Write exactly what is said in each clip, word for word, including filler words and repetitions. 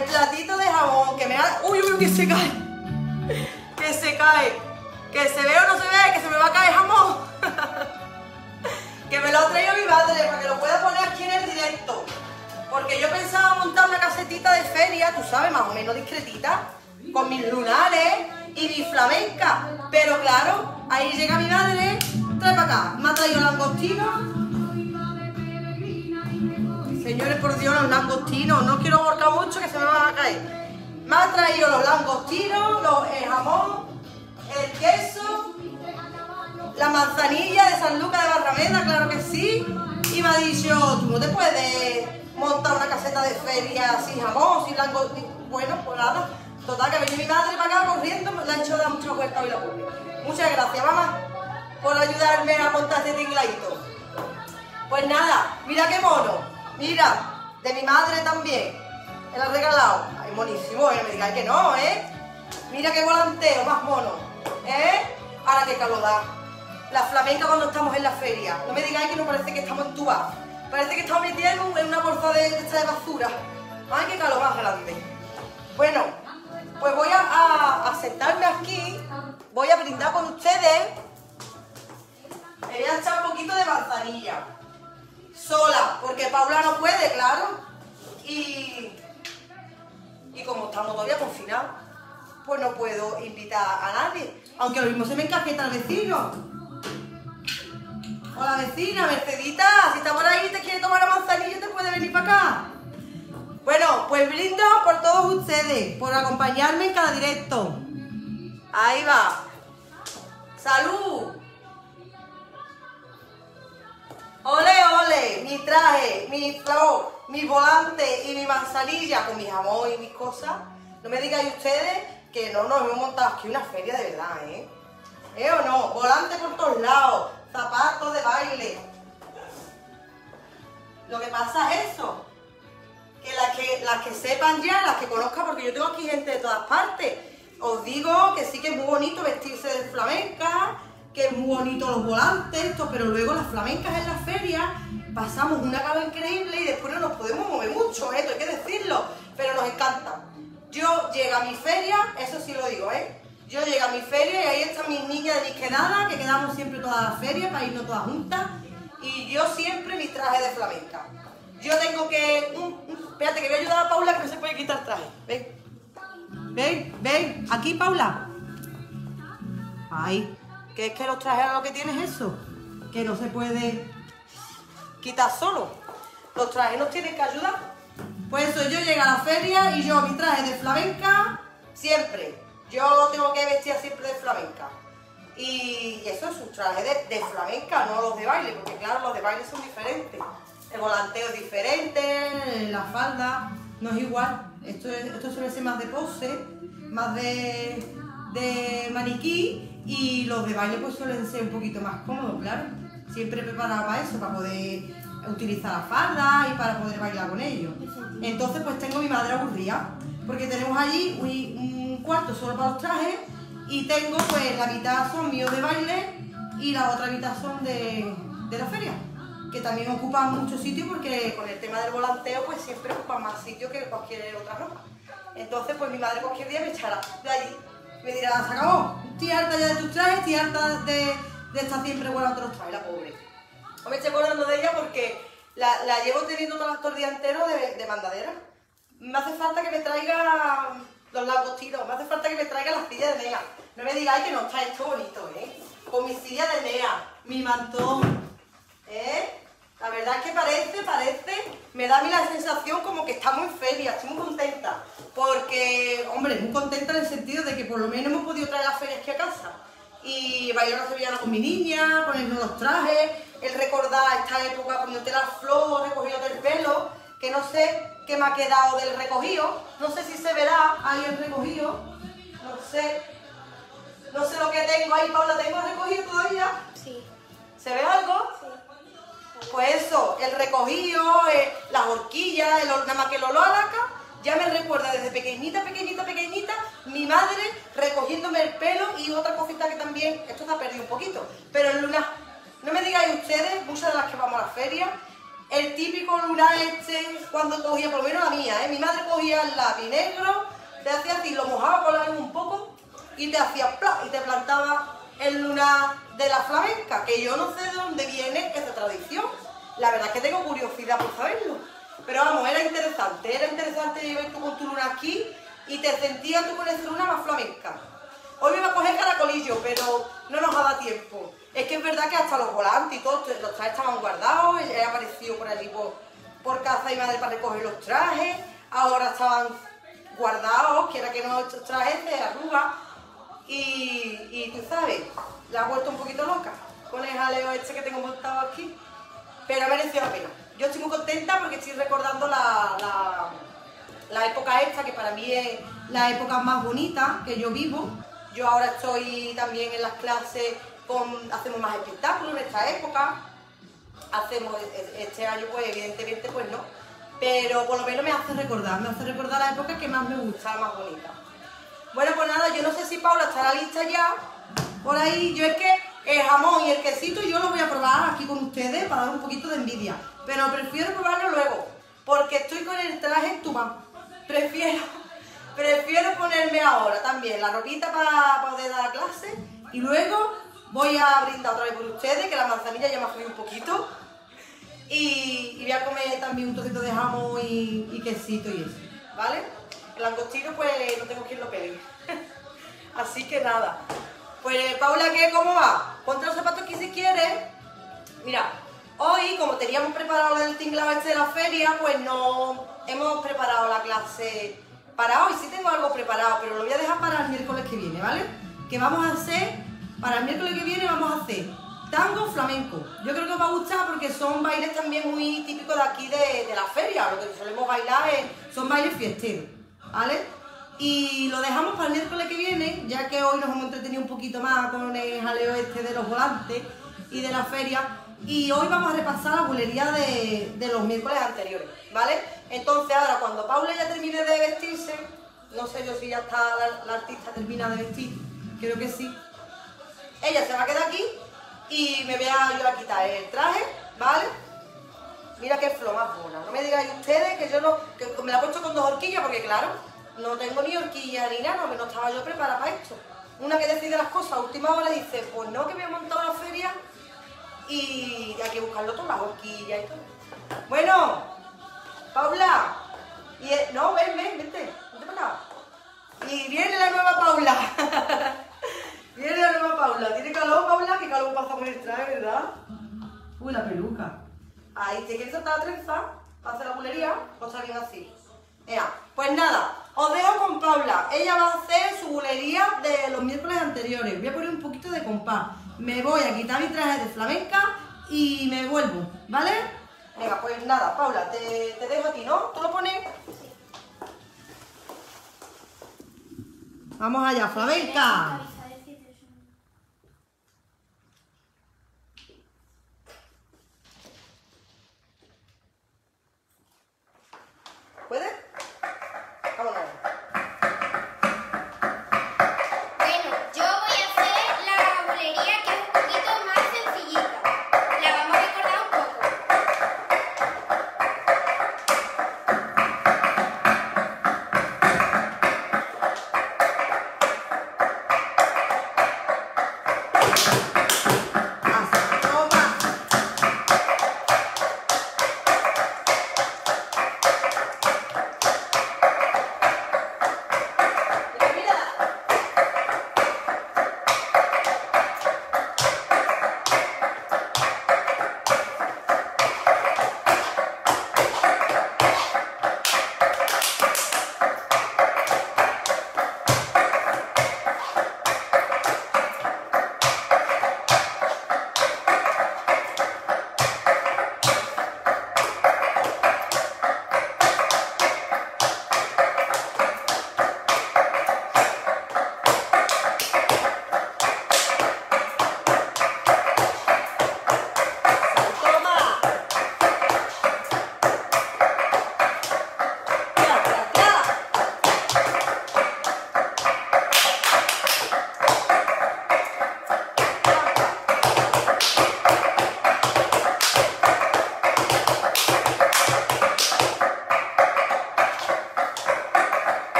el platito de jamón, que me ha... Uy, uy, que se cae. Que se cae. Que se ve o no se ve, que se me va a caer jamón. Que me lo ha traído mi madre para que lo pueda poner aquí en el directo. Porque yo pensaba montar una casetita de feria, tú sabes, más o menos discretita, con mis lunares y mi flamenca. Pero claro, ahí llega mi madre, trae para acá, me ha traído langostinos. Señores, por Dios, los langostinos, no quiero ahorcar mucho que se me van a caer. Me ha traído los langostinos, los, el jamón, el queso, la manzanilla de San Lucas de Barrameda, claro que sí. Y me ha dicho, tú no te puedes montar una caseta de feria sin jamón, sin langostino. Bueno, pues nada. Total, que venía mi madre para acá corriendo, me la ha hecho dar mucha vuelta hoy la pobre. Muchas gracias, mamá, por ayudarme a montar este tingladito. Pues nada, mira qué mono. Mira, de mi madre también. Me la ha regalado. Ay, monísimo, ¿eh? No me digáis que no, ¿eh? Mira qué volanteo, más mono. ¿Eh? Ahora qué calor da. La flamenca cuando estamos en la feria. No me digáis que no parece que estamos en Tubá. Parece que estamos metidos en una bolsa de, esta de basura. Ay, qué calor más grande. Bueno, pues voy a, a, a sentarme aquí. Voy a brindar con ustedes. Me voy a echar un poquito de manzanilla. Sola, porque Paula no puede, claro. Y, y como estamos todavía confinados, pues no puedo invitar a nadie. Aunque lo mismo se me encajeta el vecino. Hola vecina, Mercedita, si está por ahí y te quiere tomar la manzanilla, te puede venir para acá. Bueno, pues brindo por todos ustedes, por acompañarme en cada directo. Ahí va. ¡Salud! ¡Ole, ole! Mi traje, mi flor, mi volante y mi manzanilla con mi jamón y mis cosas. No me digáis ustedes que no nos hemos montado aquí una feria de verdad, ¿eh? ¿Eh o no? Volante por todos lados, zapatos de baile. Lo que pasa es eso, que las que, las que sepan ya, las que conozcan, porque yo tengo aquí gente de todas partes, os digo que sí que es muy bonito vestirse de flamenca, que es muy bonito los volantes, esto, pero luego las flamencas en las ferias pasamos una cava increíble y después no nos podemos mover mucho, ¿eh? Hay que decirlo, pero nos encanta. Yo llego a mi feria, eso sí lo digo, ¿eh? Yo llego a mi feria y ahí están mis niñas de mis quedadas, que quedamos siempre toda la feria para irnos todas juntas, y yo siempre mi traje de flamenca. Yo tengo que... Un, un, espérate, que voy a ayudar a Paula que no se puede quitar el traje. Ven, ven, ven, aquí Paula. Ahí. Que es que los trajes lo que tienen es eso, que no se puede quitar solo. Los trajes nos tienen que ayudar. Pues eso, yo llego a la feria y yo mi traje de flamenca siempre. Yo tengo que vestir siempre de flamenca. Y eso es un traje de, de flamenca, no los de baile, porque claro, los de baile son diferentes. El volanteo es diferente, la falda no es igual. Esto, es, esto suele ser más de pose, más de, de maniquí. Y los de baile pues suelen ser un poquito más cómodos, claro. Siempre preparada para eso, para poder utilizar la falda y para poder bailar con ellos. Entonces pues tengo mi madre aburrida, porque tenemos allí un, un cuarto solo para los trajes y tengo pues la mitad son míos de baile y la otra mitad son de, de la feria, que también ocupan mucho sitio porque con el tema del volanteo pues siempre ocupan más sitio que cualquier otra ropa. Entonces pues mi madre cualquier día me echará de allí. Me dirá, se acabó, estoy harta ya de tus trajes, estoy harta de, de estar siempre guardando los trajes, la pobre. No me estoy acordando de ella porque la, la llevo teniendo todo el día entero de, de mandadera. Me hace falta que me traiga los langostinos, me hace falta que me traiga la silla de Nea. No me digáis que no está esto bonito, ¿eh? Con mi silla de Nea, mi mantón, ¿eh? La verdad es que parece, parece, me da a mí la sensación como que estamos en feria, estoy muy contenta. Porque, hombre, muy contenta en el sentido de que por lo menos hemos podido traer las ferias aquí a casa. Y bailar una sevillana con mi niña, ponernos los trajes, el recordar esta época poniéndote las flores, recogido del pelo, que no sé qué me ha quedado del recogido, no sé si se verá ahí el recogido, no sé, no sé lo que tengo ahí, Paula, ¿tengo recogido todavía? Sí. ¿Se ve algo? Sí. Pues eso, el recogido, eh, las horquillas, el, nada más que el olor a laca, ya me recuerda desde pequeñita, pequeñita, pequeñita, mi madre recogiéndome el pelo y otra cosita que también, esto se ha perdido un poquito, pero en Luna, no me digáis ustedes, muchas de las que vamos a la feria, el típico lunar este, cuando cogía, por lo menos la mía, ¿eh? Mi madre cogía el lápiz negro, te hacía así, lo mojaba con la luz un poco y te hacía ¡plá! Y te plantaba el lunar de la flamenca, que yo no sé de dónde viene esa tradición. La verdad es que tengo curiosidad por saberlo. Pero vamos, era interesante, era interesante llevar tú con tu luna aquí y te sentías tú con esa luna más flamenca. Hoy me iba a coger caracolillo, pero no nos ha dado tiempo. Es que es verdad que hasta los volantes y todo, los trajes estaban guardados, he aparecido por allí por, por casa y madre para recoger los trajes, ahora estaban guardados, quiera que no, estos trajes de arruga, y, y tú sabes, la he vuelto un poquito loca con el jaleo este que tengo montado aquí, pero ha merecido la pena. Yo estoy muy contenta porque estoy recordando la, la, la época esta, que para mí es la época más bonita que yo vivo. Yo ahora estoy también en las clases, con, hacemos más espectáculos en esta época, hacemos este año pues evidentemente pues no, pero por lo menos me hace recordar, me hace recordar la época que más me gusta, la más bonita. Bueno, pues nada, yo no sé si Paula estará lista ya, por ahí. Yo es que el jamón y el quesito yo lo voy a probar aquí con ustedes para dar un poquito de envidia, pero prefiero probarlo luego, porque estoy con el traje entubado. Prefiero, prefiero ponerme ahora también la ropita para poder dar clase y luego voy a brindar otra vez por ustedes, que la manzanilla ya me ha frío un poquito, y, y voy a comer también un trocito de jamón y, y quesito y eso, ¿vale? El langostino pues no tengo quien lo pegue. Así que nada. Pues Paula, ¿qué? ¿Cómo va? Ponte los zapatos aquí si quieres. Mira, hoy como teníamos preparado el tinglado este de la feria, pues no hemos preparado la clase para hoy. Sí tengo algo preparado, pero lo voy a dejar para el miércoles que viene, ¿vale? Que vamos a hacer, para el miércoles que viene vamos a hacer tango flamenco. Yo creo que os va a gustar porque son bailes también muy típicos de aquí de, de la feria. Lo que solemos bailar es, son bailes fiesteros, ¿vale? Y lo dejamos para el miércoles que viene, ya que hoy nos hemos entretenido un poquito más con el jaleo este de los volantes y de la feria. Y hoy vamos a repasar la bulería de, de los miércoles anteriores, ¿vale? Entonces ahora cuando Paula ya termine de vestirse, no sé yo si ya está la, la artista termina de vestir, creo que sí. Ella se va a quedar aquí y me voy a yo a quitar el traje, ¿vale? Mira qué flor más buena. No me digáis ustedes que yo no, que me la he puesto con dos horquillas porque claro, no tengo ni horquilla ni nada, no, no estaba yo preparada para esto. Una que decide las cosas a última hora dice, pues no, que me he montado la feria y hay que buscarlo todo, las horquillas y todo. Bueno, Paula, y es, no, ven, ven, vente, vente para acá. Y viene la nueva Paula. Viene la nueva Paula. ¿Tiene calor, Paula? ¿Qué calor pasa con el traje, verdad? Uy, la peluca. Ahí, ¿te quieres soltar la trenza para hacer la bulería? Pues está bien así. Ea, pues nada, os dejo con Paula. Ella va a hacer su bulería de los miércoles anteriores. Voy a poner un poquito de compás. Me voy a quitar mi traje de flamenca y me vuelvo, ¿vale? Venga, pues nada, Paula, te, te dejo aquí, ¿no? ¿Tú lo pones? Vamos allá, flamenca. ¿Puedes? Vámonos. Bueno, yo voy a hacer la bulería que es un poquito más sencillita. La vamos a recordar un poco.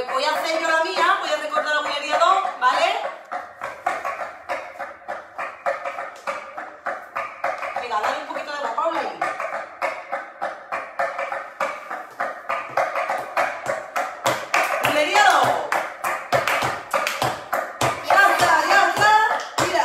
pues voy a hacer yo la mía, voy a recortar la bulería dos, ¿vale? Venga, dale un poquito de la Paula ahí. Bulería dos. Ya está, ya está. Mira.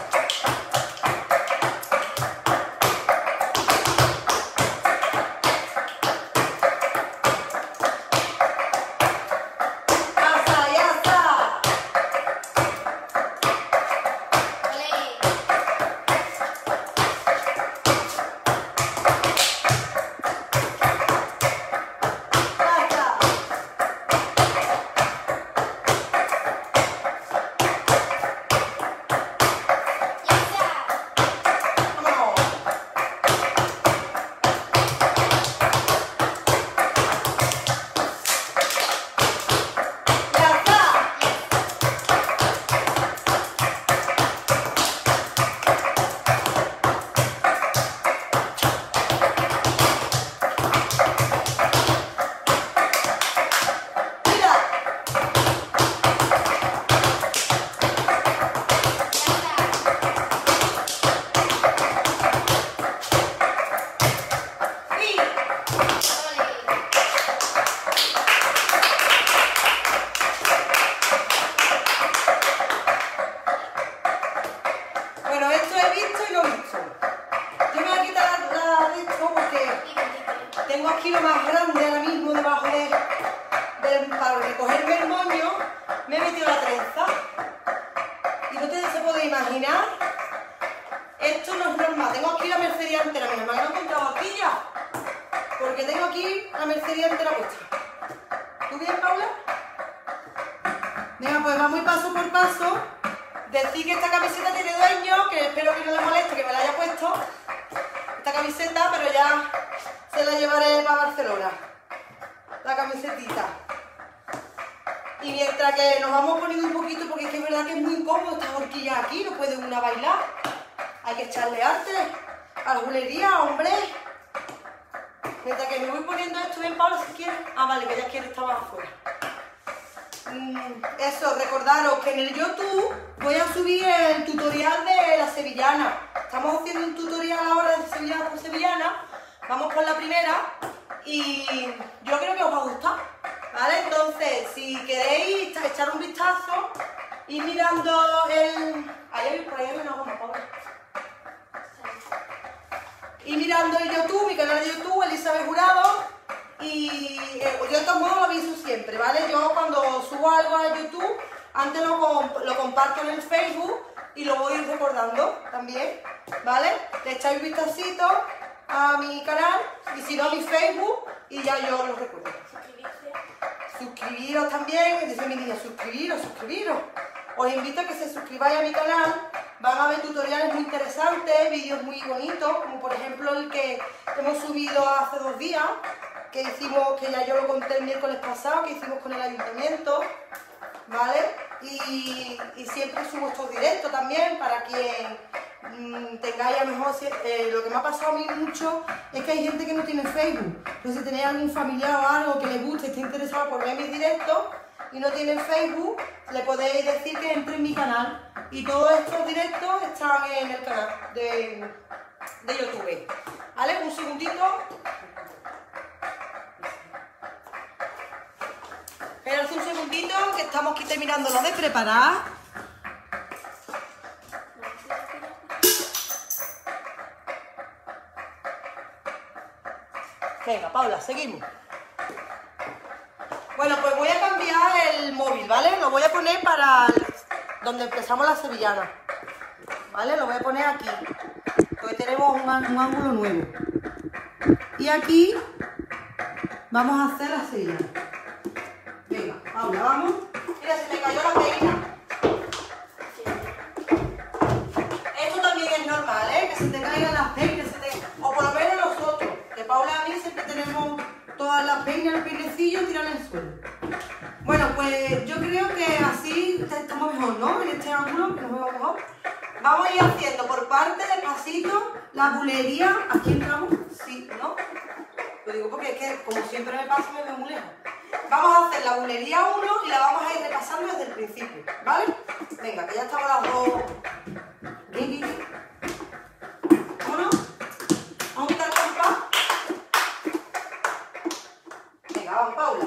Bueno, esto he visto y no he visto. Yo me voy a quitar la de esto porque tengo aquí lo más grande ahora mismo debajo de, de para recogerme el moño. Me he metido la trenza. Y no te se puede imaginar. Esto no es normal. Tengo aquí la mercería entera. Mi hermano no ha encontrado aquí ya. Porque tengo aquí la mercería entera puesta. ¿Tú bien, Paula? Venga, pues vamos y paso por paso. Decir que esta camiseta tiene dueño, que espero que no le moleste que me la haya puesto. Esta camiseta, pero ya se la llevaré para Barcelona. La camisetita. Y mientras que nos vamos poniendo un poquito, porque es que es verdad que es muy incómodo estas horquillas aquí, no puede una bailar. Hay que echarle arte a la bulería, hombre. Mientras que me voy poniendo esto, ven, Paula, si quieres. Ah, vale, que ella quiere estar afuera. Eso, recordaros que en el YouTube voy a subir el tutorial de la sevillana. Estamos haciendo un tutorial ahora de sevillana por sevillana. Vamos por la primera y yo creo que os va a gustar, ¿vale? Entonces, si queréis echar un vistazo y mirando el... Ahí, por ahí hay una goma, Paula. Y mirando el YouTube, mi canal de YouTube, Elizabeth Jurado. Y eh, yo de todos modos lo aviso siempre, ¿vale? Yo cuando subo algo a YouTube, antes lo, comp lo comparto en el Facebook y lo voy recordando también, ¿vale? Le echáis un vistacito a mi canal y si no a mi Facebook y ya yo lo recuerdo. Suscribiros también, dice mi niña, suscribiros, suscribiros. Os invito a que se suscribáis a mi canal, van a ver tutoriales muy interesantes, vídeos muy bonitos, como por ejemplo el que hemos subido hace dos días, que hicimos, que ya yo lo conté el miércoles pasado, que hicimos con el ayuntamiento, ¿vale? Y, y siempre subo estos directos también para quien mmm, tengáis a lo mejor, eh, lo que me ha pasado a mí mucho es que hay gente que no tiene Facebook. Entonces si tenéis algún familiar o algo que les guste, esté interesado por ver mis directos y no tienen Facebook, le podéis decir que entre en mi canal. Y todos estos directos están en el canal de, de YouTube. ¿Vale? Un segundito. Esperad un segundito, que estamos aquí terminando lo de preparar. Venga, Paula, seguimos. Bueno, pues voy a cambiar el móvil, ¿vale? Lo voy a poner para donde empezamos la sevillana. ¿Vale? Lo voy a poner aquí. Porque tenemos un, un ángulo nuevo. Y aquí vamos a hacer la sevillana. Venga, Paula, vamos. Mira, se me cayó la peina. Esto también es normal, ¿eh? Que se te caigan las peinas, se te... o por lo menos nosotros. Que Paula y a mí siempre tenemos todas las peinas, el peinecillo tiran en el suelo. Bueno, pues yo creo que así estamos mejor, ¿no? En este ángulo, que nos vemos mejor. Vamos a ir haciendo por parte, despacito, la bulería. ¿Aquí entramos? Sí, ¿no? Lo digo porque es que, como siempre me pasa, me veo muy lejos. Vamos a hacer la bulería uno y la vamos a ir repasando desde el principio, ¿vale? Venga, que ya estamos las dos. ¿Vámonos? ¿Vamos a quitar el compás? Venga, vamos, Paula.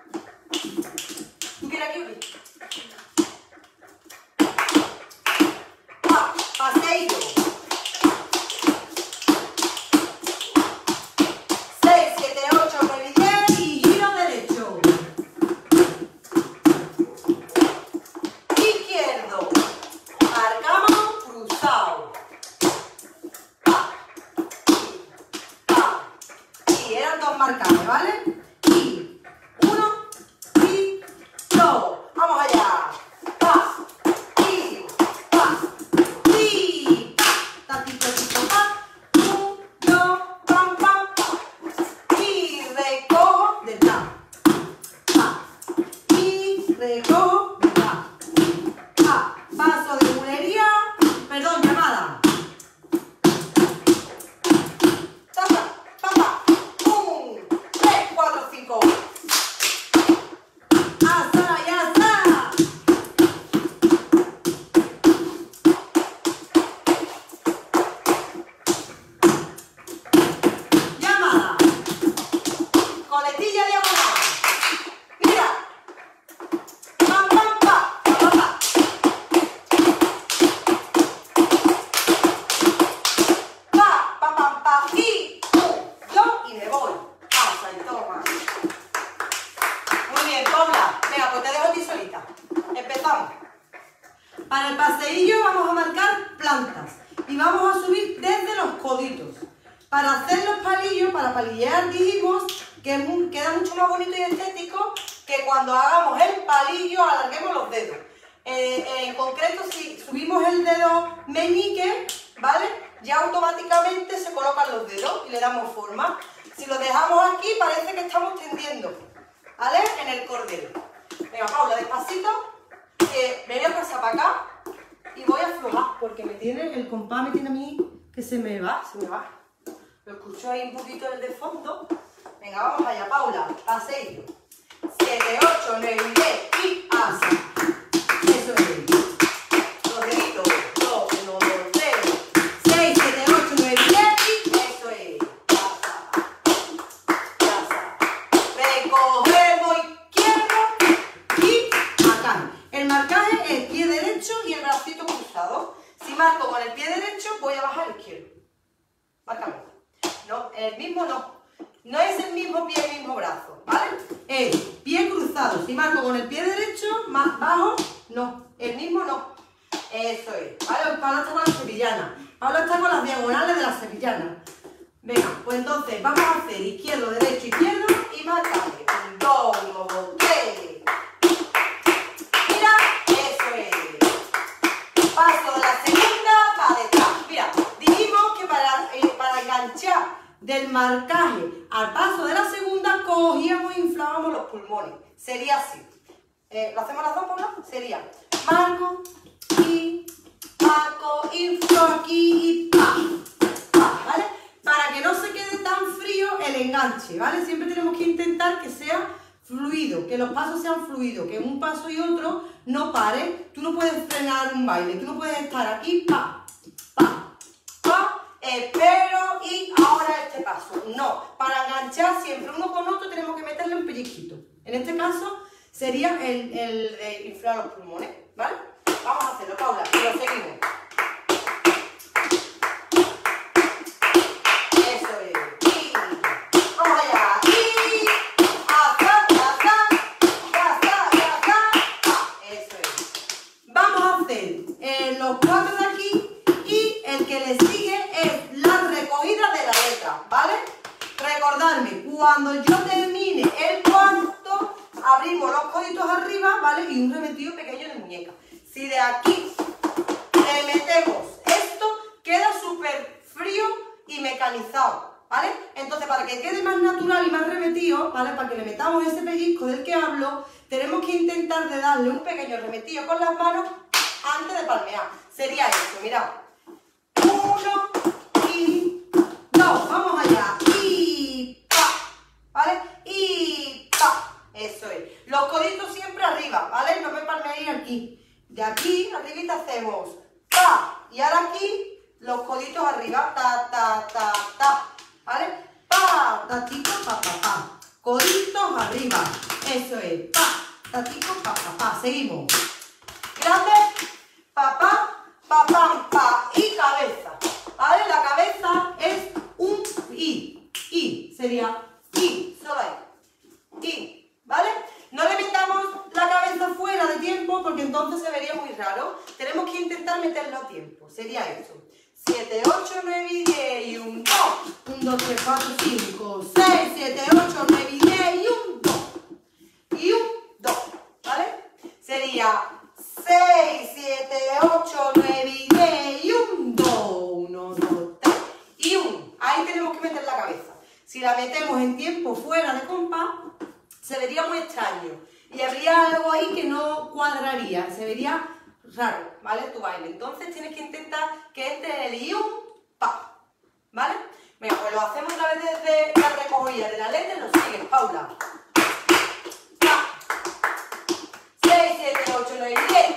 ¿Tú quieres aquí o aquí? Pa, paseillo. seis, siete, ocho, nueve y diez y giro derecho. Izquierdo. Marcamos cruzado. Pa, pa. Y eran dos marcajes, ¿vale? Y uno y dos. Vamos allá. Pa, y pa, y pa. Tatito, tatito, pa. Un, dos, pam, pam, pa. Y recojo detrás. Pa. Y recojo detrás. Pa. Paso de bulería. Perdón, llamada. Tapa, tapa. Un, tres, cuatro, cinco. Asa y asa. Llamada. Coletilla diagonal. Mira. Pam, pam, pa, pa, pa, pa. Pa, pa, pam, pa. Y un, dos y me voy. Pasa y toma. Muy bien, Paula. Venga, pues te dejo a ti solita. Empezamos. Para el paseillo vamos a marcar plantas y vamos a subir desde los coditos. Para hacer los palillos, para palillear, dijimos que mu- queda mucho más bonito y estético que cuando hagamos el palillo alarguemos los dedos. Eh, en concreto, si subimos el dedo meñique, ¿vale? Ya automáticamente se colocan los dedos y le damos forma. Si lo dejamos aquí, parece que estamos tendiendo, ¿vale? En el cordel. Venga, Paula, despacito, que me voy a pasar para acá y voy a aflojar, porque me tiene, el compás me tiene a mí que se me va, se me va. Lo escucho ahí un poquito el de fondo. Venga, vamos allá, Paula, paseillo. siete, ocho, nueve y diez y asa. Eso es. Los deditos. dos, uno, dos, tres. seis, siete, ocho, nueve y diez y eso es. Asa. Asa. Recogemos izquierdo y acá. El marcaje es el pie derecho y el bracito cruzado. Si marco con el pie derecho, voy a bajar el izquierdo. Márcame. No, el mismo no. No es el mismo pie, el mismo brazo, ¿vale? Es pie cruzado. Si marco con el pie derecho, más bajo, no. El mismo no. Eso es. ¿Vale? Pablo está con la sevillana. Pablo está con las diagonales de la sevillana. Venga, pues entonces vamos a hacer izquierdo, derecho, izquierdo y marcaje. Un, dos, uno, dos, tres. Mira, eso es. Paso de la segunda para detrás. Mira, dijimos que para, eh, para enganchar del marcaje al paso de la segunda, cogíamos e inflábamos los pulmones. Sería así. Eh, ¿Lo hacemos las dos, Paula? Sería marco y marco, inflo aquí y pa, pa, ¿vale? Para que no se quede tan frío el enganche, ¿vale? Siempre tenemos que intentar que sea fluido, que los pasos sean fluidos, que un paso y otro no pare. Tú no puedes frenar un baile, tú no puedes estar aquí, pa, pa, pa, espero y ahora este paso. No, para enganchar siempre uno con otro tenemos que meterle un pellizquito. En este caso sería el, el, el inflar los pulmones, ¿vale? Vamos a hacerlo, Paula, y lo seguimos. Eso es. Y vamos allá. Y hasta, hasta, hasta, hasta. Eso es. Vamos a hacer eh, los cuatro de aquí y el que le sigue es la recogida de la letra, ¿vale? Recordarme, cuando yo termine el cuarto, abrimos los coditos arriba, ¿vale? Y un remetido pequeño de muñeca. Si de aquí le metemos esto, queda súper frío y mecanizado, ¿vale? Entonces, para que quede más natural y más remetido, ¿vale? Para que le metamos ese pellizco del que hablo, tenemos que intentar de darle un pequeño remetido con las manos antes de palmear. Sería esto, mirad. Uno y dos. Vamos allá. Y pa, ¿vale? Y pa. Eso es. Los aquí. De aquí, arribita hacemos pa. Y ahora aquí, los coditos arriba. Ta, ta, ta, ta. ¿Vale? Pa, tatico, pa, pa, pa. Coditos arriba. Eso es. Pa, tatico, pa, pa, pa. Seguimos. Grande. Pa, pa, pa, pam, pa. Y cabeza. ¿Vale? La cabeza es un I. I. Sería I. Solo ahí. I. ¿Vale? No le metamos la cabeza fuera de tiempo porque entonces se vería muy raro. Tenemos que intentar meterlo a tiempo. Sería eso. siete, ocho, nueve y diez y un dos. uno, dos, tres, cuatro, cinco, seis, siete, ocho, nueve y diez y un dos. Y un dos. ¿Vale? Sería seis, siete, ocho, nueve y diez y un dos. uno, dos, tres y un. Ahí tenemos que meter la cabeza. Si la metemos en tiempo fuera de compás, se vería muy extraño y habría algo ahí que no cuadraría, se vería raro, ¿vale? Tu baile. Entonces tienes que intentar que entre el y un, pa, ¿vale? Venga, pues lo hacemos otra vez desde la recogida de la letra y lo sigues, Paula. Pa, seis, siete, ocho, nueve y diez.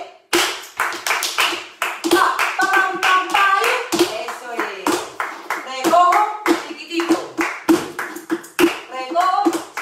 Pa, pa, pam, pam, pa, y eso es. Recojo, chiquitito. Recojo.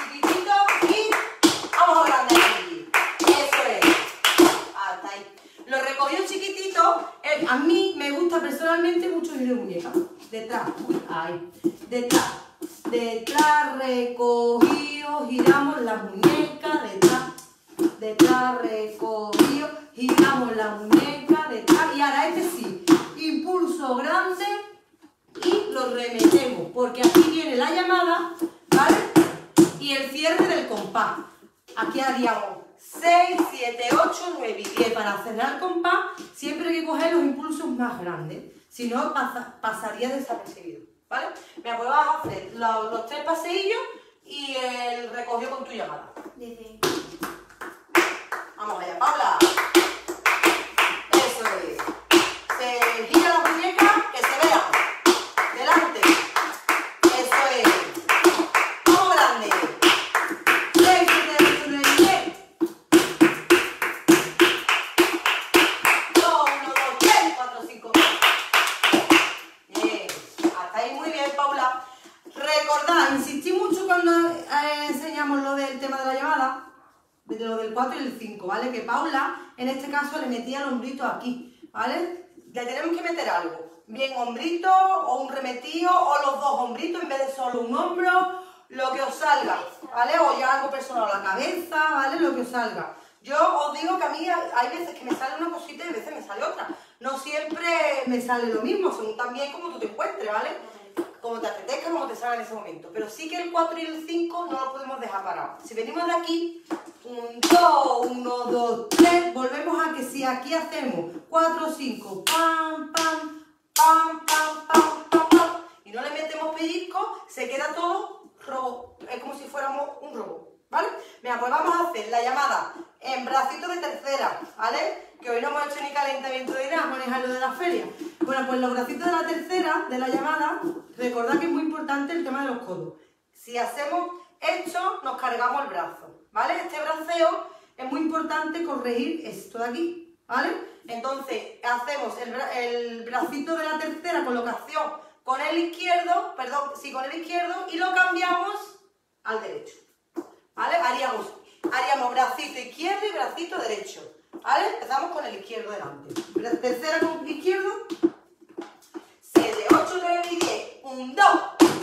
A mí me gusta personalmente mucho ir de muñeca. Detrás, uy, ahí. Detrás, detrás, recogido, giramos la muñeca, detrás, detrás, recogido, giramos la muñeca, detrás. Y ahora este sí, impulso grande y lo remetemos, porque aquí viene la llamada, ¿vale? Y el cierre del compás. Aquí haríamos seis, siete, ocho, nueve y diez. Para cerrar el compás siempre hay que coger los impulsos más grandes, si no pasa, pasaría desapercibido, ¿vale? Mira, pues vas a hacer los, los tres paseillos y el recogido con tu llamada. Desde... Vamos allá, Paula. Eso es. Se gira la muñeca, que se vea. Delante. Eso es. Vamos grande. seis, siete, ocho, nueve y diez. Recordad, insistí mucho cuando eh, enseñamos lo del tema de la llamada, de lo del cuatro y el cinco, ¿vale? Que Paula, en este caso, le metía el hombrito aquí, ¿vale? Le tenemos que meter algo, bien hombrito o un remetido o los dos hombritos en vez de solo un hombro, lo que os salga, ¿vale? O ya algo personal, la cabeza, ¿vale? Lo que os salga. Yo os digo que a mí hay veces que me sale una cosita y a veces me sale otra. No siempre me sale lo mismo, según también como tú te encuentres, ¿vale? Como te apetezca, como te salga en ese momento. Pero sí que el cuatro y el cinco no lo podemos dejar parado. Si venimos de aquí, un, dos, uno, dos, tres, volvemos a que si aquí hacemos cuatro, cinco, pam, pam, pam, pam, pam, pam, pam, y no le metemos pellizco, se queda todo robo. Es como si fuéramos un robot, ¿vale? Mira, pues vamos a hacer la llamada en bracito de tercera, ¿vale? Que hoy no hemos hecho ni calentamiento de nada, manejarlo de la feria. Bueno, pues los bracitos de la tercera, de la llamada, recordad que es muy importante el tema de los codos. Si hacemos esto, nos cargamos el brazo, ¿vale? Este braceo es muy importante corregir esto de aquí, ¿vale? Entonces, hacemos el, bra el bracito de la tercera colocación con el izquierdo, perdón, sí, con el izquierdo, y lo cambiamos al derecho, ¿vale? Haríamos, haríamos bracito izquierdo y bracito derecho, ¿vale? Empezamos con el izquierdo delante. La tercera con el izquierdo, siete, ocho, nueve y diez, un, dos.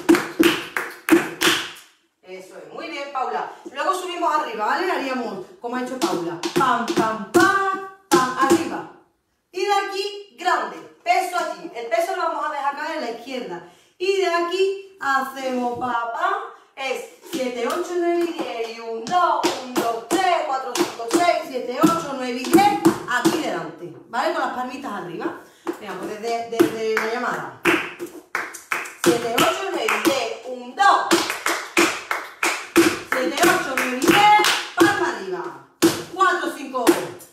Eso es, muy bien, Paula. Luego subimos arriba, ¿vale? Haríamos, como ha hecho Paula, pam, pam, pam, pam, arriba. Y de aquí, grande, peso allí. El peso lo vamos a dejar caer en la izquierda. Y de aquí hacemos pa, pam, es siete, ocho, nueve y diez, y un, dos, uno, dos, tres, cuatro, cinco, seis, siete, ocho, nueve y diez, aquí delante, ¿vale? Con las palmitas arriba. Mira, pues desde, desde la llamada. siete, ocho, nueve y diez, un, dos. siete, ocho, nueve y diez, palma arriba. cuatro, cinco.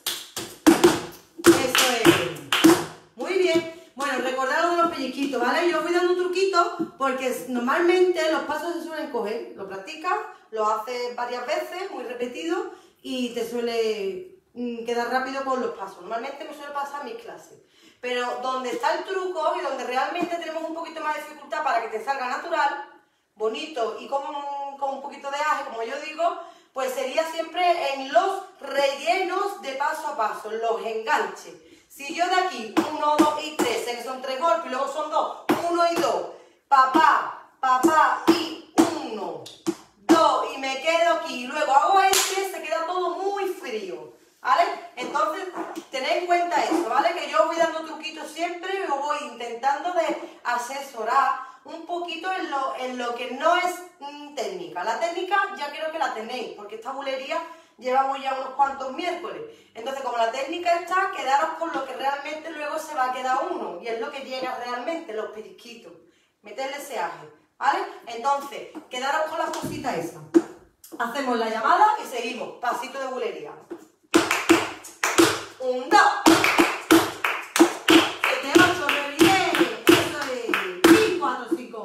Eso es. Muy bien. Bueno, recordad lo de los pellizquitos, ¿vale? Yo os voy dando un truquito porque normalmente los pasos se suelen coger. Lo practicas, lo haces varias veces, muy repetido, y te suele mmm, quedar rápido con los pasos. Normalmente me suele pasar en mis clases. Pero donde está el truco y donde realmente tenemos un poquito más de dificultad para que te salga natural, bonito y con, con un poquito de aje, como yo digo, pues sería siempre en los rellenos de paso a paso, los enganches. Si yo de aquí, uno, dos y tres, sé que son tres golpes y luego son dos, uno y dos, papá, papá y uno, dos y me quedo aquí, y luego hago este, se queda todo muy frío, ¿vale? Entonces, tened en cuenta eso, ¿vale? Que yo voy dando truquitos siempre, os voy intentando de asesorar un poquito en lo, en lo que no es mm, técnica. La técnica ya creo que la tenéis, porque esta bulería llevamos ya unos cuantos miércoles. Entonces, como la técnica está, quedaros con lo que realmente luego se va a quedar uno, y es lo que llega realmente, los pellizquitos. Meterle ese aje, ¿vale? Entonces, quedaros con las cositas esas. Hacemos la llamada y seguimos. Pasito de bulería. Un, dos. Siete, ocho, nueve, diez. Eso es. Y cuatro, cinco.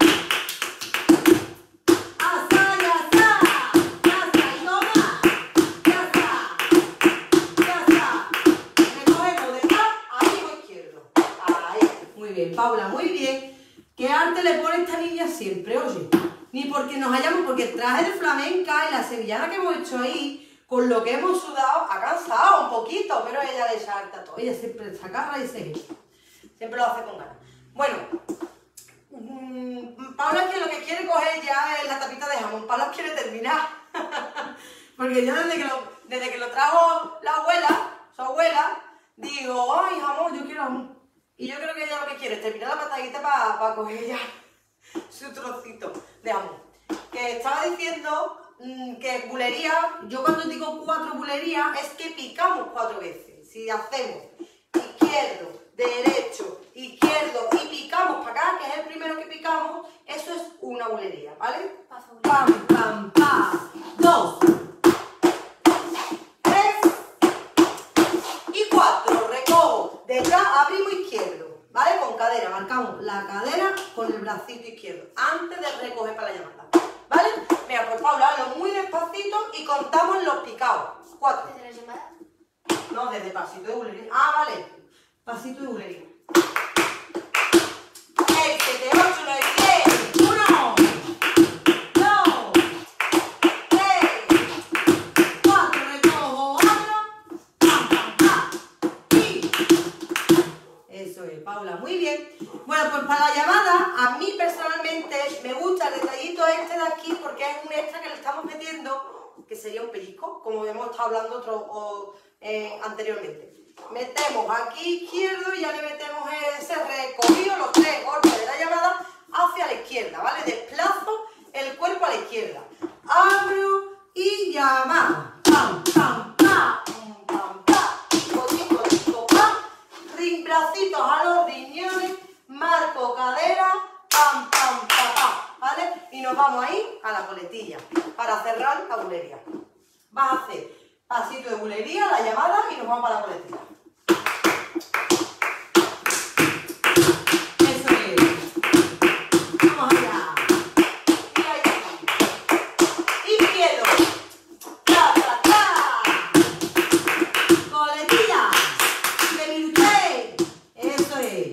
Hasta, ya está. Ya está. Y toma. Ya está. Ya está. Recogemos de atrás. Ahí o izquierdo. Ahí. Muy bien, Paula, muy bien. ¿Qué arte le pone esta niña siempre? Oye, ni porque nos hayamos, porque el traje de flamenca y la sevillana que hemos hecho ahí, con lo que hemos sudado, ha cansado un poquito, pero ella le echa harta todo. Ella siempre se agarra y se echa. Siempre lo hace con ganas. Bueno, mmm, Paula es que lo que quiere coger ya es la tapita de jamón. Paula quiere terminar. Porque yo desde que, lo, desde que lo trajo la abuela, su abuela, digo, ay jamón, yo quiero jamón. Y yo creo que ella lo que quiere es terminar la patadita para pa coger ya su trocito de jamón. Que estaba diciendo mmm, que bulería, yo cuando digo cuatro bulerías es que picamos cuatro veces. Si hacemos izquierdo, derecho, izquierdo y picamos para acá, que es el primero que picamos, eso es una bulería, ¿vale? Pam, pam, pam. Dos. Tres. Y cuatro. Recojo. Detrás abrimos izquierdo, ¿vale? Con cadera. Marcamos la cadera con el bracito izquierdo antes de recoger para la llamada, ¿vale? Mira, pues Paula, hazlo muy despacito y contamos los picados. Cuatro. ¿Desde la llamada? No, desde pasito de bulería. Ah, vale. Pasito de bulería. seis, siete, ocho, nueve, diez. uno, dos, tres, cuatro. Recojo otro. Pam, pam, pam. Y. Eso es, Paula. Muy bien. Bueno, pues para la llamada, a mí personalmente me gusta el detallito este de aquí porque es un extra que le estamos metiendo, que sería un pellizco, como hemos estado hablando otro, o, eh, anteriormente. Metemos aquí izquierdo y ya le metemos ese recogido, los tres golpes de la llamada hacia la izquierda, ¿vale? Desplazo el cuerpo a la izquierda. Abro y llamada. Pam, pam, pam, pam, pam. Codito, codito, pam. Bracitos a los riñones. Marco cadera. Pam, pam, pam, pam. ¿Vale? Y nos vamos ahí a la coletilla para cerrar la bulería. Vas a hacer pasito de bulería, la llamada y nos vamos para la coletilla. Eso es. Vamos allá. Y ahí. Izquierdo. Tra, tra, tra. Coletilla. Que mire usted. Eso es.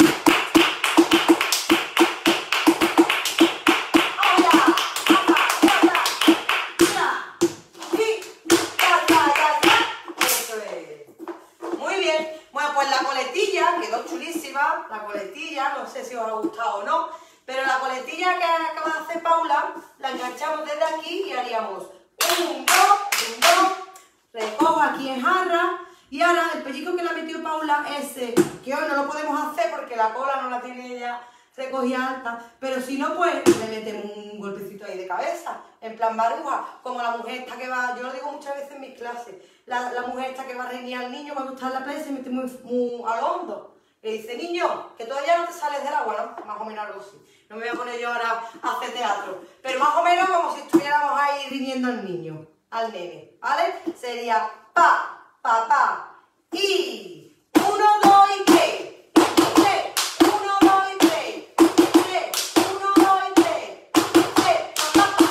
Quedó chulísima la coletilla, no sé si os ha gustado o no, pero la coletilla que acaba de hacer Paula, la enganchamos desde aquí y haríamos un, dos, un, dos, recojo aquí en jarra, y ahora el pellizco que le ha metido Paula, ese, que hoy no lo podemos hacer porque la cola no la tiene ella recogida alta, pero si no, pues le metemos un golpecito ahí de cabeza, en plan baruja, como la mujer esta que va, yo lo digo muchas veces en mis clases, la, la mujer esta que va a reñir al niño cuando está en la playa se mete muy, muy a lo hondo, le dice, niño, que todavía no te sales del agua, ¿no? Más o menos algo así, no me voy a poner yo ahora a hacer teatro, pero más o menos como si estuviéramos ahí riñendo al niño, al nene, ¿vale? Sería pa, pa, pa, y uno, dos y tres.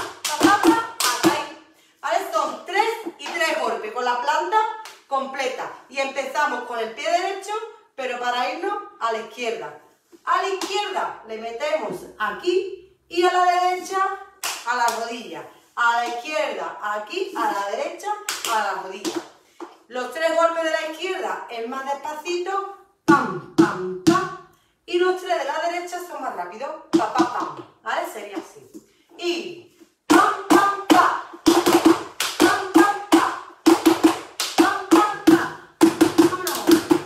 Con la planta completa. empezamos con el pie derecho, pero para irnos a la izquierda. A la izquierda le metemos aquí y a la derecha a la rodilla. A la izquierda, aquí, a la derecha, a la rodilla. Los tres golpes de la izquierda es más despacito, pam, pam, pam. Y los tres de la derecha son más rápidos, pa, pa, pam. ¿Vale? Sería así. Y pam, pam, pa. Pam, pam, pa. Pam, pam, pa. Vámonos.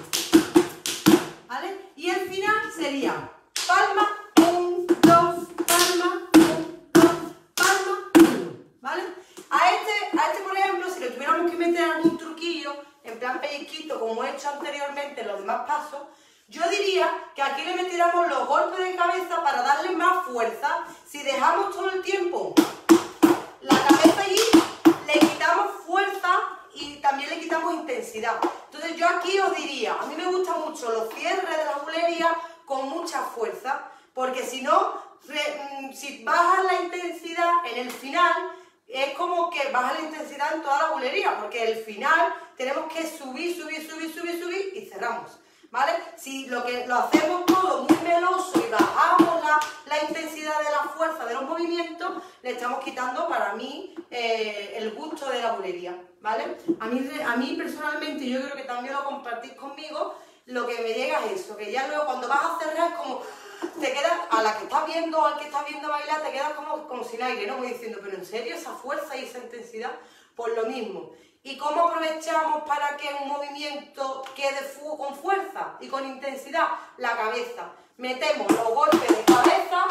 ¿Vale? Y el final sería palma, un, dos, palma, un, dos, palma, uno. ¿Vale? A este, a este, por ejemplo, si le tuviéramos que meter algún truquillo, en plan pellizquito, como he hecho anteriormente en los demás pasos, yo diría que aquí le metiéramos los golpes de cabeza para darle más fuerza. Si dejamos todo el tiempo la cabeza allí, le quitamos fuerza y también le quitamos intensidad. Entonces yo aquí os diría, a mí me gustan mucho los cierres de la bulería con mucha fuerza, porque si no, si bajas la intensidad en el final, es como que baja la intensidad en toda la bulería, porque el final tenemos que subir, subir, subir, subir, subir y cerramos. ¿Vale? Si lo que lo hacemos todo muy meloso y bajamos la, la intensidad de la fuerza de los movimientos, le estamos quitando para mí eh, el gusto de la bulería, ¿vale? A mí, a mí personalmente, yo creo que también lo compartís conmigo, lo que me llega es eso, que ya luego cuando vas a cerrar es como, te quedas, a la que estás viendo, al que estás viendo bailar, te quedas como, como sin aire, ¿no? Voy diciendo, pero ¿en serio esa fuerza y esa intensidad? Pues lo mismo. ¿Y cómo aprovechamos para que un movimiento quede fu con fuerza y con intensidad? La cabeza. Metemos los golpes de cabeza.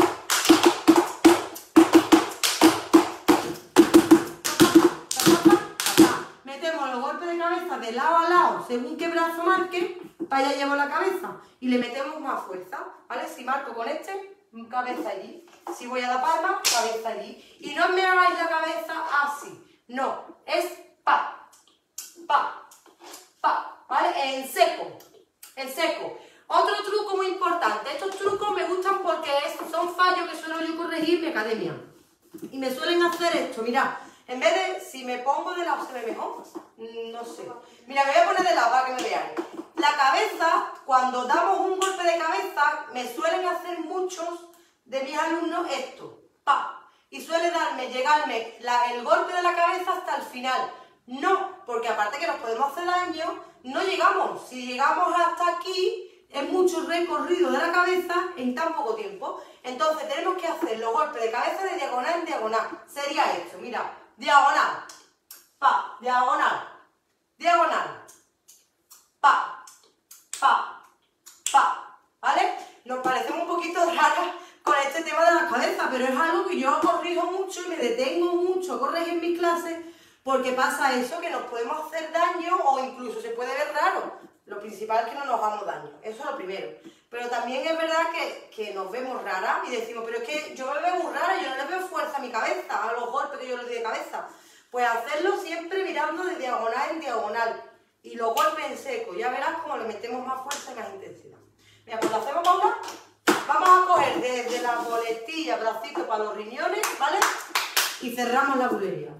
Metemos los golpes de cabeza de lado a lado, según qué brazo marque, para allá llevo la cabeza. Y le metemos más fuerza, ¿vale? Si marco con este, cabeza allí. Si voy a la palma, cabeza allí. Y no me hagáis la cabeza así. No, es pa, pa, pa, ¿vale? En seco, en seco. Otro truco muy importante, estos trucos me gustan porque son fallos que suelo yo corregir en mi academia. Y me suelen hacer esto, mirad, en vez de, si me pongo de lado, ¿se ve mejor? No sé. Mira, me voy a poner de lado para que me veáis. La cabeza, cuando damos un golpe de cabeza, me suelen hacer muchos de mis alumnos esto, pa. Y suele darme, llegarme la, el golpe de la cabeza hasta el final. No, porque aparte que nos podemos hacer daño, no llegamos. Si llegamos hasta aquí, es mucho recorrido de la cabeza en tan poco tiempo. Entonces tenemos que hacer los golpes de cabeza de diagonal en diagonal. Sería esto, mira, diagonal, pa, diagonal, diagonal, pa, pa, pa, ¿vale? Nos parecemos un poquito raras con este tema de la cabeza, pero es algo que yo corrijo mucho y me detengo mucho a corregir en mis clases, porque pasa eso, que nos podemos hacer daño o incluso se puede ver raro. Lo principal es que no nos hagamos daño, eso es lo primero. Pero también es verdad que, que nos vemos raras y decimos, pero es que yo me veo muy rara, yo no le veo fuerza a mi cabeza, a los golpes que yo le doy de cabeza. Pues hacerlo siempre mirando de diagonal en diagonal y los golpes en seco, ya verás cómo le metemos más fuerza y más intensidad. Mira, pues lo hacemos, Paula. Vamos a coger desde la boletilla, bracito para los riñones, ¿vale? Y cerramos la bulería.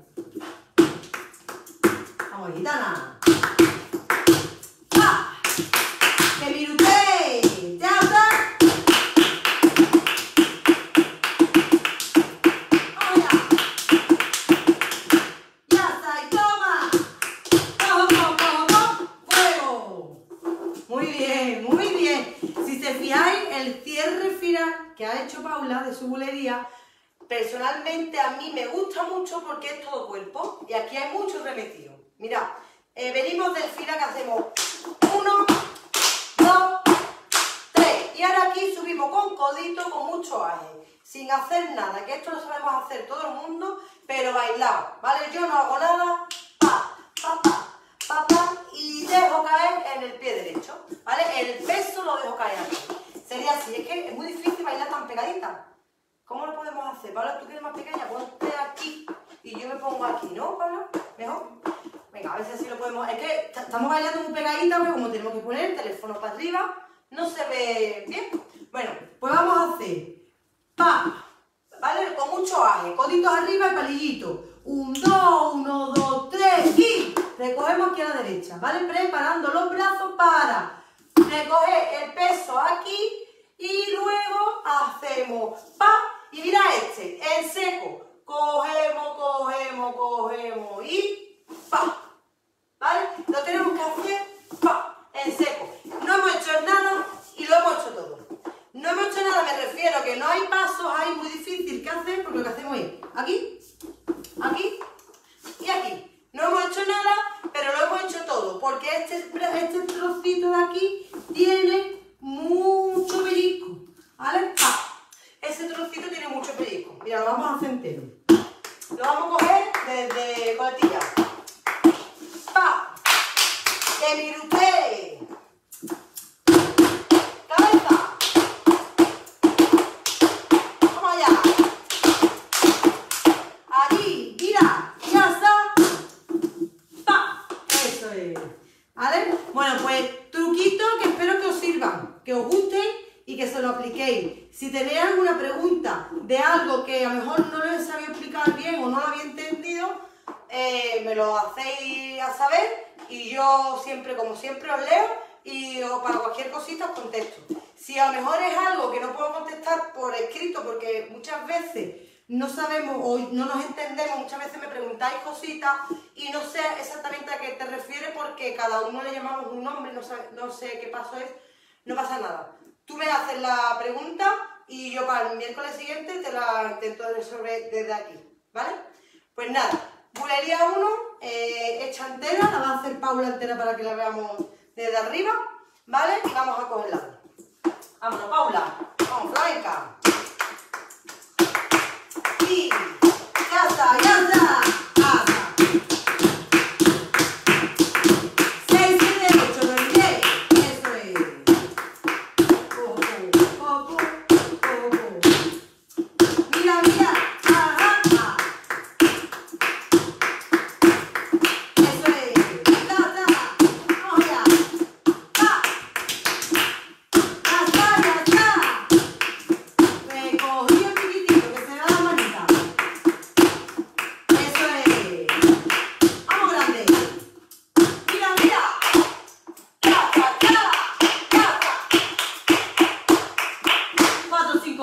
Vamos, gitana. ¡Ah! ¡Que mirute! ¡Ya está! ¡Vamos ya! ¡Ya está! ¡Y toma! ¡Cojo, cojo, cojo, cojo! ¡Fuego! Muy bien, muy bien. Si se fijáis, el cierre final que ha hecho Paula de su bulería, personalmente a mí me gusta mucho porque es todo cuerpo y aquí hay mucho remetido. Mirad, eh, venimos del final que hacemos uno, dos, tres y ahora aquí subimos con codito, con mucho aje, sin hacer nada, que esto lo sabemos hacer todo el mundo, pero bailado, ¿vale? Yo no hago nada, pa, pa, pa, pa, pa, y dejo caer en el pie derecho, ¿vale? El peso lo dejo caer aquí. Sería así, es que es muy difícil bailar tan pegadita. ¿Cómo lo podemos hacer? Paula, tú que eres más pequeña, ponte aquí y yo me pongo aquí, ¿no, Paula? ¿Mejor? Venga, a ver si así lo podemos... Es que estamos bailando muy pegadita, pero como tenemos que poner el teléfono para arriba, no se ve bien. Bueno, pues vamos a hacer pa, ¿vale? Con mucho aje, coditos arriba y palillito. Un, dos, uno, dos, tres y... recogemos aquí a la derecha, ¿vale? Preparando los brazos para recoger el peso aquí y luego hacemos pa y mira este, en seco. Cogemos, cogemos, cogemos y pa, ¿vale? Lo tenemos que hacer pa, en seco. No hemos hecho nada y lo hemos hecho todo. No hemos hecho nada, me refiero que no hay pasos ahí muy difícil que hacer porque lo que hacemos es aquí, aquí y aquí. No hemos hecho nada, pero lo hemos hecho todo porque este, este trocito de aquí tiene mucho pellizco, ¿vale? Pa. Ese trocito tiene mucho pellizco. Mira, lo vamos a hacer entero. Lo vamos a coger desde coletilla. Pa. Que mire usted. Cabeza. Vamos allá. Allí, mira. Ya está. Pa. Eso es. ¿Vale? Bueno, pues truquitos que espero que os sirvan, que os gusten y que se lo apliquéis. Si tenéis alguna pregunta de algo que a lo mejor no lo sabía explicar bien o no lo había entendido, eh, me lo hacéis a saber y yo siempre, como siempre, os leo y o para cualquier cosita os contesto. Si a lo mejor es algo que no puedo contestar por escrito porque muchas veces no sabemos o no nos entendemos, muchas veces me preguntáis cositas y no sé exactamente a qué te refieres porque cada uno le llamamos un nombre, no sé, no sé qué paso es, no pasa nada. Tú me haces la pregunta y yo para el miércoles siguiente te la intento resolver desde aquí, ¿vale? Pues nada, bulería uno, eh, hecha entera, la va a hacer Paula entera para que la veamos desde arriba, ¿vale? Y vamos a cogerla. Vámonos, Paula. Vamos, flamenca. Y ya está, ya está. Hasta. seis, siete, ocho, nueve, diez. Eso es. Mira, mira, ajá, ajá. Eso es, ya está, vamos allá, va, ya está, ya está. Recogí el piquitito que se da la manita. Eso es, vamos grande. Mira, mira, ya está, ya, ya está. Cuatro, cinco.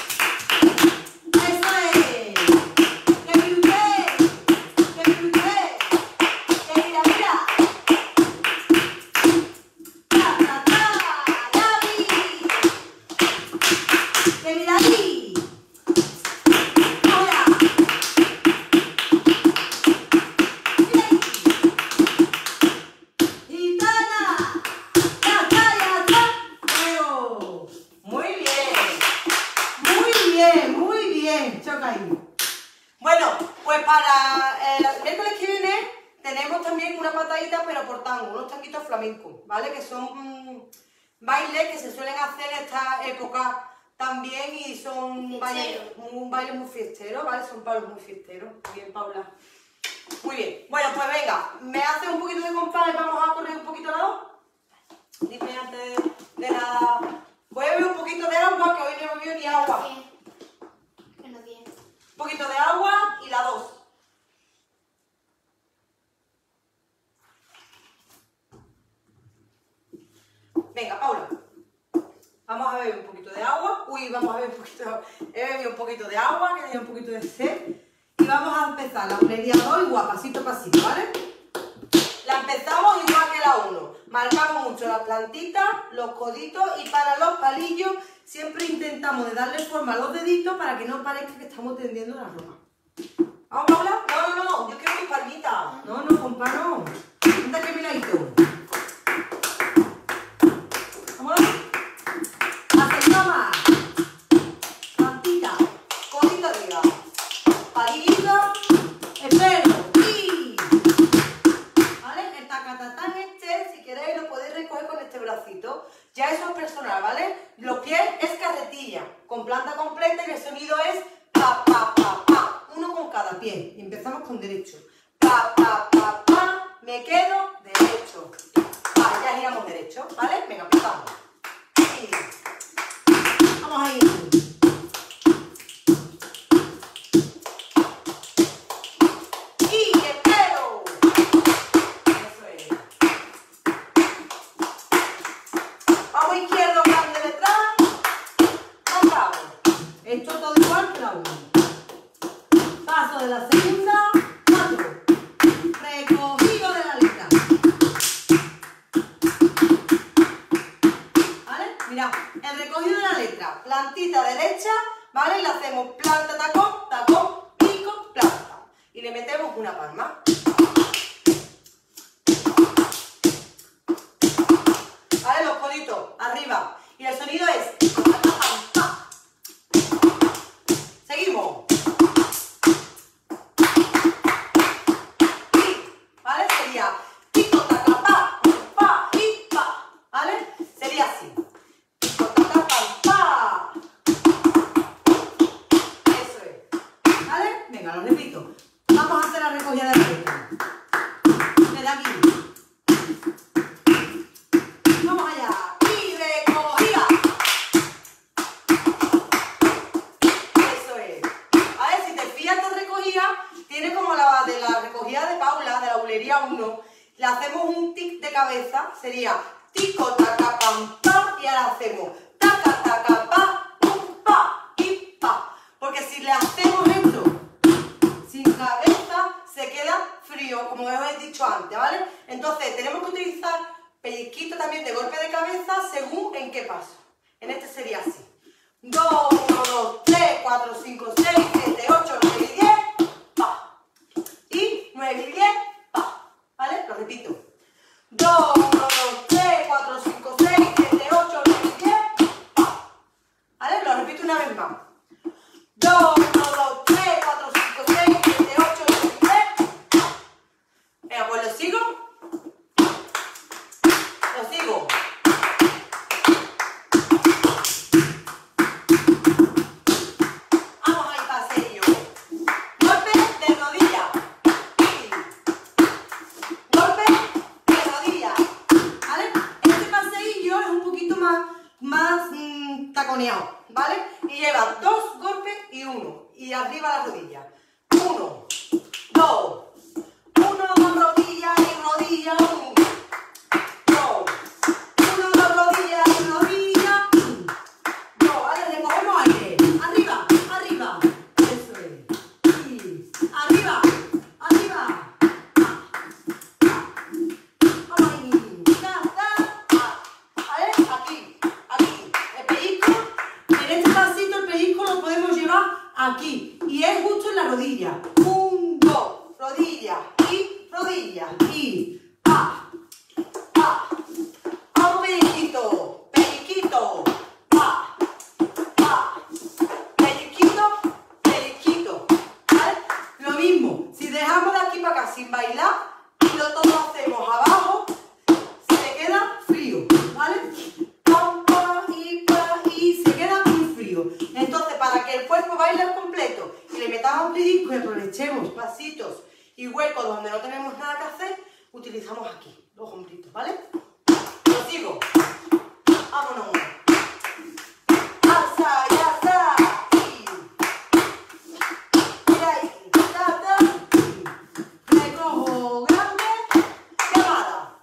Bueno, pues para el miércoles que viene tenemos también una patadita pero por tango, unos tanguitos flamencos, ¿vale? Que son mmm, bailes que se suelen hacer en esta época también y son bailes, un baile muy fiestero, ¿vale? Son palos muy fiesteros. Muy bien, Paula. Muy bien. Bueno, pues venga, me hace un poquito de compás y vamos a correr un poquito la dos. Dime antes de nada. Voy a beber un poquito de agua, que hoy no he bebido ni agua. Bien. Bueno, bien. Un poquito de agua y la dos. Venga, Paula. Vamos a beber un poquito de agua. Uy, vamos a beber un poquito de agua. He bebido un poquito de agua, que tenía un poquito de sed. Y vamos a empezar la bulería dos igual, pasito a pasito, ¿vale? La empezamos igual que la uno. Marcamos mucho las plantitas, los coditos y para los palillos siempre intentamos de darle forma a los deditos para que no parezca que estamos tendiendo la ropa. ¿Vamos, Paula? No, no, no, yo quiero mis palmitas. No, no, compa, no. Anda que miradito. Vámonos. Hacemos más. Plantita, codito arriba. Palillito, espero. Y... ¿vale? El tacatatán este, si queréis, lo podéis recoger con este bracito. Ya eso es personal, ¿vale? Los pies es carretilla, con planta completa y el sonido es pa, pa, pa, pa. Uno con cada pie. Y empezamos con derecho. Pa, pa, pa, pa. Me quedo le hacemos un tic de cabeza, sería tico, taca, pam, pam, y ahora hacemos taca, taca, pa, pum, pa, y pa. Porque si le hacemos esto sin cabeza, se queda frío, como os he dicho antes, ¿vale? Entonces, tenemos que utilizar pellizquito también de golpe de cabeza según en qué paso. En este sería así. dos, uno, dos, tres, cuatro, cinco, seis, siete, ocho, nueve y diez, pa. Y nueve y diez, pa. ¿Vale? Lo repito. dos, uno, dos, tres, cuatro, cinco, seis, siete, ocho, nueve y diez, pa. ¿Vale? Lo repito una vez más. dos, uno, dos, tres, cuatro, cinco, seis, siete, ocho, nueve y diez, pa. Venga, pues lo sigo. Lo sigo. ¿Vale? Y lleva dos golpes y uno. Y arriba la rodilla. Uno, dos, uno, dos rodillas y rodilla, uno, dos, uno, dos rodillas y rodilla, dos. Vale, le cogemos aire. Arriba, arriba. Eso es. Y arriba, arriba. Ahí. Ta, ta, ta. ¿Vale? Aquí, aquí. El pellizco. En este pasito el pellizco lo podemos llevar aquí y es justo en la rodilla. Un, dos, rodilla y rodilla y pa, pa. Vamos pellizquito, pellizquito, pa, pa. Pellizquito, pellizquito. ¿Vale? Lo mismo, si dejamos de aquí para acá sin bailar y lo todo hacemos abajo, se queda frío, ¿vale? Entonces, para que el cuerpo baile al completo y le metamos un pellizco y aprovechemos pasitos y huecos donde no tenemos nada que hacer, utilizamos aquí los hombritos, ¿vale? Lo sigo. Vámonos. Alza y alza. Y ahí. Ta, ta. Recojo grande. Llamada.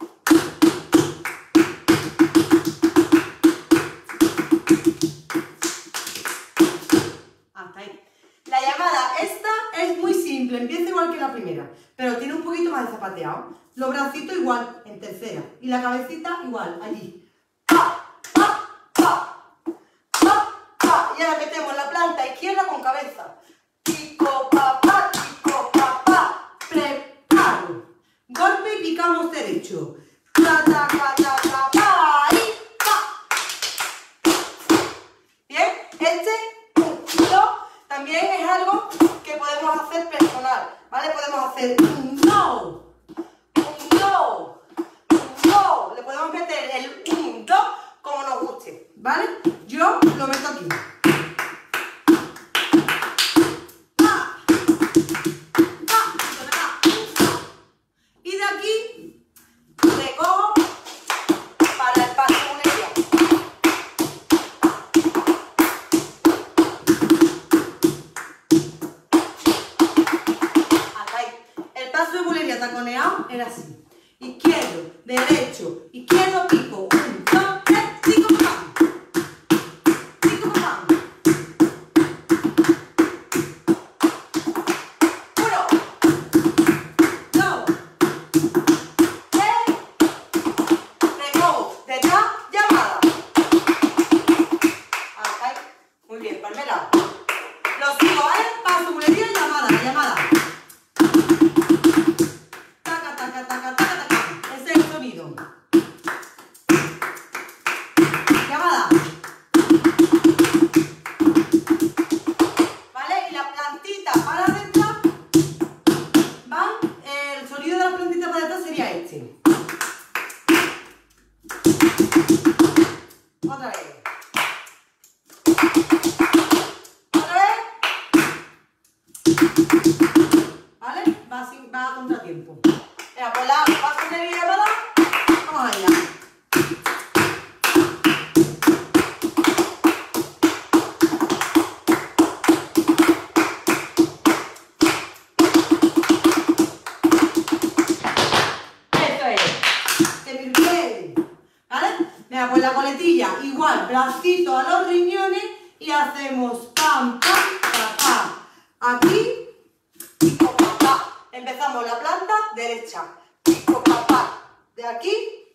La llamada esta es muy simple, empieza igual que la primera, pero tiene un poquito más de zapateado. Los bracitos igual, en tercera, y la cabecita igual, allí. Pa, pa, pa, pa, pa. Y ahora metemos la planta izquierda con cabeza. Pico, pa, pa, pico, pa, pa. Preparo. Golpe y picamos derecho. Ta, ta, ta, ta, ta, pa, y pa. Bien, este, un, dos. También es algo que podemos hacer personal, ¿vale? Podemos hacer un no, un no, un no. Le podemos meter el un, dos, como nos guste, ¿vale? Yo lo meto aquí. Pa, pa, y de aquí recojo para el paso bulería. Taconeado era así. Izquierdo, derecho, izquierdo, pico. Un, dos, tres, pico, pam. Pico, pam. Uno, dos, tres. Recojo, detrás, llamada. Hasta ahí. Muy bien, palmera. Lo sigo, ¿vale? Paso, bulería, llamada, llamada. Ese es el sonido. Llamada. ¿Vale? Y la plantita para adentro van. El sonido de la plantita para adentro sería este. Otra vez. Otra vez. ¿Vale? Va, sin, va a contratiempo. Venga, pues la paso de llamada. Vamos allá. Eso coletilla, igual, bracito a los riñones y hacemos pam, pam, pa, pa. Aquí, pico, pa, pa. Empezamos la planta derecha, pico, pa, pa. De aquí,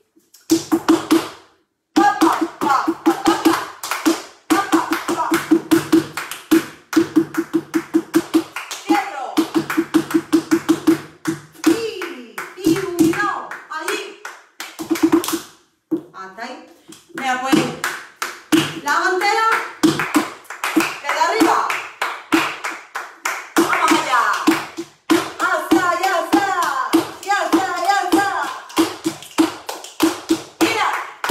pa, pa, pa, pa, pa, pa, pa, pa. Cierro. Y, y unido, allí. Hasta ahí. Mira, pues, la bandera desde arriba. Vamos allá. Alza, y alza, y alza, y alza. Mira.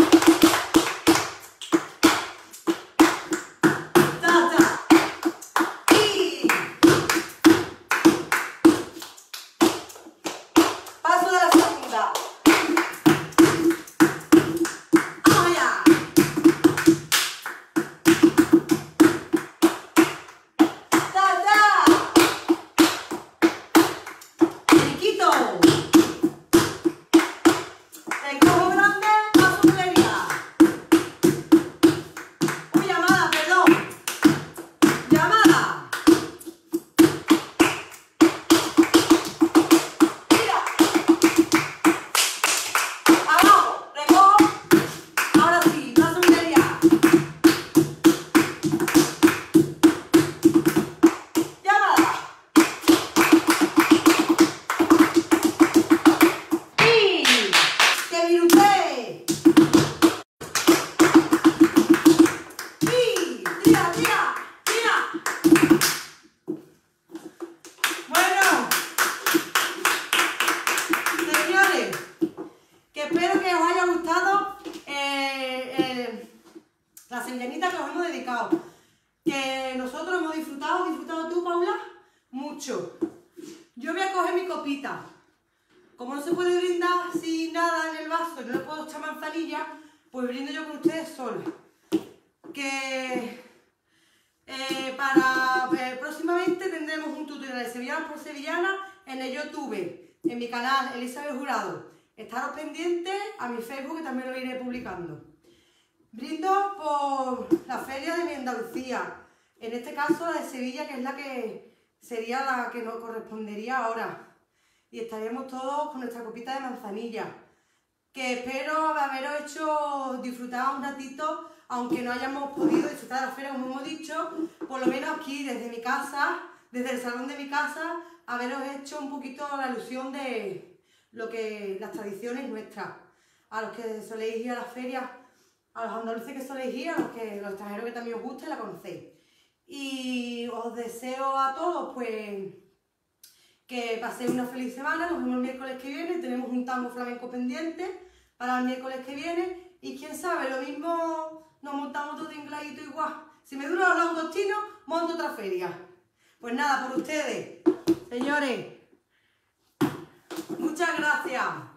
Ta, ta. Y paso de la segunda. Vamos allá. Ta, ta. Periquito. Recojo grande, paso bulería. Uy, llamada, perdón. Llamada. Mira. Abajo, recojo. Ahora sí, paso bulería. Llamada. Y que viruté. Y tira, tira, tira. Bueno, señores, que espero que os haya gustado eh, eh, la sevillanita que os hemos dedicado. Que nosotros hemos disfrutado, disfrutado tú, Paula, mucho. Yo voy a coger mi copita. Como no se puede brindar sin nada en el vaso, no le puedo echar manzanilla, pues brindo yo con ustedes sola. Que eh, para eh, próximamente tendremos un tutorial de sevillanas por sevillanas en el YouTube, en mi canal Elizabeth Jurado. Estaros pendientes a mi Facebook, que también lo iré publicando. Brindo por la feria de mi Andalucía, en este caso la de Sevilla, que es la que sería la que nos correspondería ahora. Y estaríamos todos con nuestra copita de manzanilla. Que espero haberos hecho disfrutar un ratito, aunque no hayamos podido disfrutar de la feria, como hemos dicho, por lo menos aquí desde mi casa, desde el salón de mi casa, haberos hecho un poquito la ilusión de lo que las tradiciones nuestras. A los que soléis ir a la feria, a los andaluces que soléis ir, a los, que, los extranjeros que también os guste, la conocéis. Y os deseo a todos, pues, que paséis una feliz semana. Nos vemos el miércoles que viene. Tenemos un tango flamenco pendiente para el miércoles que viene. Y quién sabe, lo mismo nos montamos todo ingladito igual. Si me duran los langostinos, monto otra feria. Pues nada, por ustedes, señores. Muchas gracias.